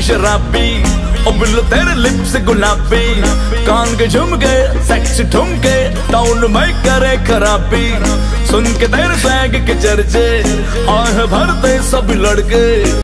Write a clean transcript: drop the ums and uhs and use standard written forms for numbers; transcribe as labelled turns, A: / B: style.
A: शराबी, ओ बिल्लो तेरे लिप्स गुलाबी, कान के झुमके सेक्स ठुमके टाउन में करे खराबी। सुन के तेरे फ्लैग के चर्चे आह भरते सब लड़के।